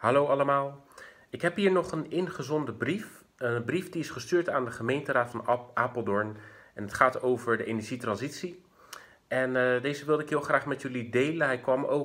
Hallo allemaal. Ik heb hier nog een ingezonden brief. Een brief die is gestuurd aan de gemeenteraad van Apeldoorn. En het gaat over de energietransitie. En deze wilde ik heel graag met jullie delen. Hij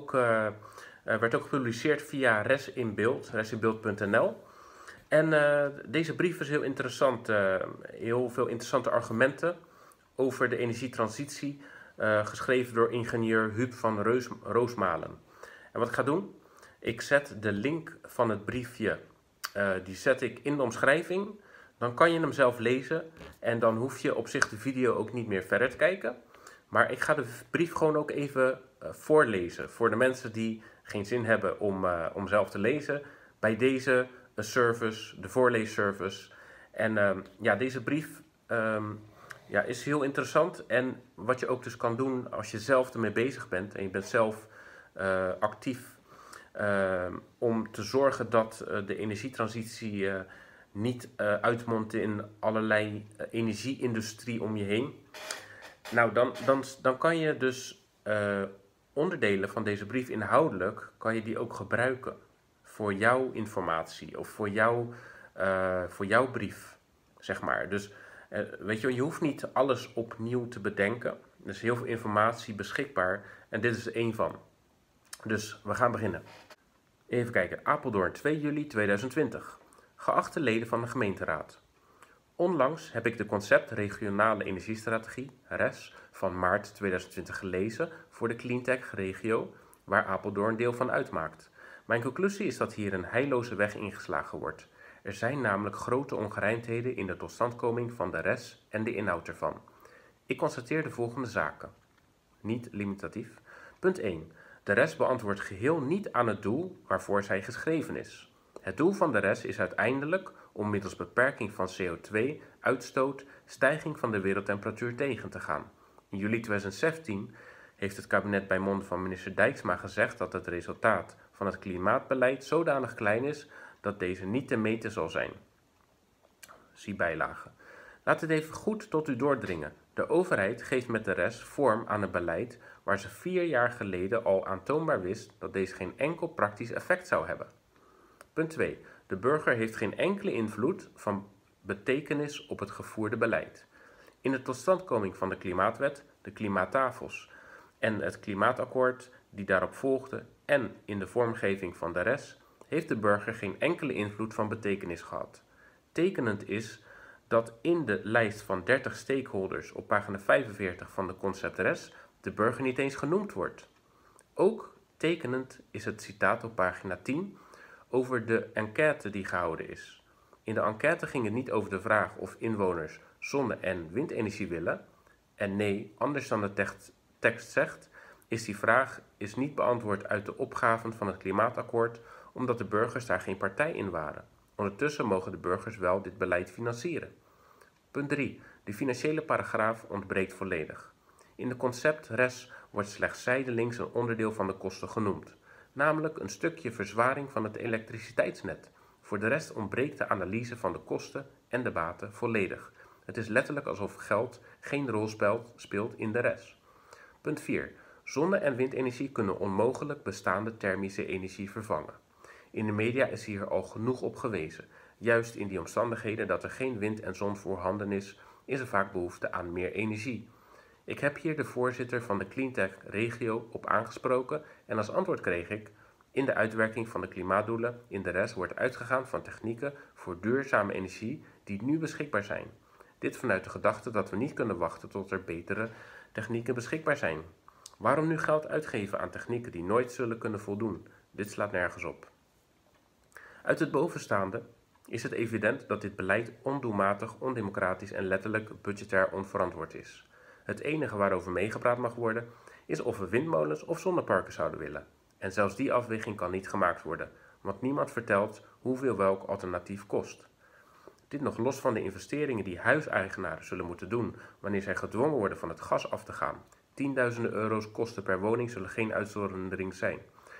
werd ook gepubliceerd via Res in Beeld, resinbeeld.nl. En deze brief is heel interessant. Heel veel interessante argumenten over de energietransitie. Geschreven door ingenieur Huub van Roosmalen. En wat ik ga doen, ik zet de link van het briefje, die zet ik in de omschrijving. Dan kan je hem zelf lezen en dan hoef je op zich de video ook niet meer verder te kijken. Maar ik ga de brief gewoon ook even voorlezen voor de mensen die geen zin hebben om zelf te lezen. Bij deze service, de voorleesservice. En ja, deze brief ja, is heel interessant. En wat je ook dus kan doen als je zelf ermee bezig bent en je bent zelf actief om te zorgen dat de energietransitie niet uitmondt in allerlei energieindustrie om je heen. Nou, dan kan je dus onderdelen van deze brief inhoudelijk, kan je die ook gebruiken voor jouw informatie of voor jouw brief, zeg maar. Dus weet je hoeft niet alles opnieuw te bedenken. Er is heel veel informatie beschikbaar en dit is er één van. Dus we gaan beginnen. Even kijken, Apeldoorn, 2 juli 2020. Geachte leden van de gemeenteraad. Onlangs heb ik de concept Regionale Energiestrategie, RES, van maart 2020 gelezen voor de Cleantech regio, waar Apeldoorn deel van uitmaakt. Mijn conclusie is dat hier een heilloze weg ingeslagen wordt. Er zijn namelijk grote ongerijmdheden in de totstandkoming van de RES en de inhoud ervan. Ik constateer de volgende zaken. Niet limitatief. Punt 1. De RES beantwoordt geheel niet aan het doel waarvoor zij geschreven is. Het doel van de RES is uiteindelijk om middels beperking van CO2-uitstoot stijging van de wereldtemperatuur tegen te gaan. In juli 2017 heeft het kabinet bij monden van minister Dijksma gezegd dat het resultaat van het klimaatbeleid zodanig klein is dat deze niet te meten zal zijn. Zie bijlage. Laat het even goed tot u doordringen. De overheid geeft met de RES vorm aan een beleid waar ze 4 jaar geleden al aantoonbaar wist dat deze geen enkel praktisch effect zou hebben. Punt 2. De burger heeft geen enkele invloed van betekenis op het gevoerde beleid. In de totstandkoming van de Klimaatwet, de klimaattafels en het klimaatakkoord die daarop volgde en in de vormgeving van de RES heeft de burger geen enkele invloed van betekenis gehad. Tekenend is dat in de lijst van 30 stakeholders op pagina 45 van de concept RES de burger niet eens genoemd wordt. Ook tekenend is het citaat op pagina 10 over de enquête die gehouden is. In de enquête ging het niet over de vraag of inwoners zonne- en windenergie willen. En nee, anders dan de tekst zegt, is die vraag niet beantwoord uit de opgaven van het klimaatakkoord, omdat de burgers daar geen partij in waren. Ondertussen mogen de burgers wel dit beleid financieren. Punt 3. De financiële paragraaf ontbreekt volledig. In de concept RES wordt slechts zijdelings een onderdeel van de kosten genoemd, namelijk een stukje verzwaring van het elektriciteitsnet. Voor de rest ontbreekt de analyse van de kosten en de baten volledig. Het is letterlijk alsof geld geen rol speelt in de RES. Punt 4. Zonne- en windenergie kunnen onmogelijk bestaande thermische energie vervangen. In de media is hier al genoeg op gewezen. Juist in die omstandigheden dat er geen wind en zon voorhanden is er vaak behoefte aan meer energie. Ik heb hier de voorzitter van de Cleantech regio op aangesproken en als antwoord kreeg ik: in de uitwerking van de klimaatdoelen in de RES wordt uitgegaan van technieken voor duurzame energie die nu beschikbaar zijn. Dit vanuit de gedachte dat we niet kunnen wachten tot er betere technieken beschikbaar zijn. Waarom nu geld uitgeven aan technieken die nooit zullen kunnen voldoen? Dit slaat nergens op. Uit het bovenstaande is het evident dat dit beleid ondoelmatig, ondemocratisch en letterlijk budgetair onverantwoord is. Het enige waarover meegepraat mag worden is of we windmolens of zonneparken zouden willen. En zelfs die afweging kan niet gemaakt worden, want niemand vertelt hoeveel welk alternatief kost. Dit nog los van de investeringen die huiseigenaren zullen moeten doen wanneer zij gedwongen worden van het gas af te gaan. Tienduizenden euro's kosten per woning zullen geen uitzondering zijn.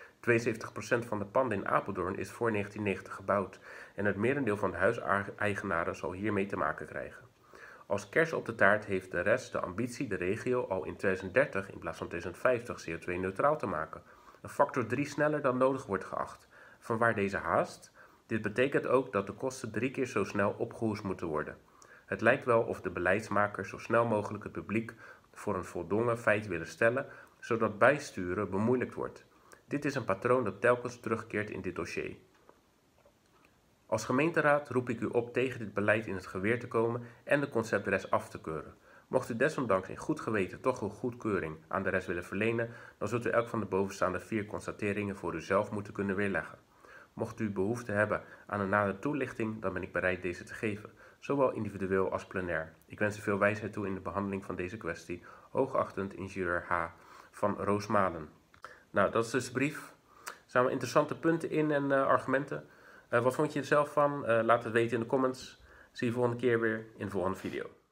72% van de panden in Apeldoorn is voor 1990 gebouwd en het merendeel van de huiseigenaren zal hiermee te maken krijgen. Als kers op de taart heeft de RES de ambitie de regio al in 2030 in plaats van 2050 CO2-neutraal te maken. Een factor 3 sneller dan nodig wordt geacht. Vanwaar deze haast? Dit betekent ook dat de kosten 3 keer zo snel opgehoest moeten worden. Het lijkt wel of de beleidsmakers zo snel mogelijk het publiek voor een voldongen feit willen stellen, zodat bijsturen bemoeilijkt wordt. Dit is een patroon dat telkens terugkeert in dit dossier. Als gemeenteraad roep ik u op tegen dit beleid in het geweer te komen en de conceptreis af te keuren. Mocht u desondanks in goed geweten toch een goedkeuring aan de rest willen verlenen, dan zult u elk van de bovenstaande 4 constateringen voor uzelf moeten kunnen weerleggen. Mocht u behoefte hebben aan een nadere toelichting, dan ben ik bereid deze te geven, zowel individueel als plenair. Ik wens u veel wijsheid toe in de behandeling van deze kwestie. Hoogachtend ingenieur H. van Roosmalen. Nou, dat is dus de brief. Er staan wel interessante punten in en argumenten. Wat vond je er zelf van? Laat het weten in de comments. Zie je volgende keer weer in de volgende video.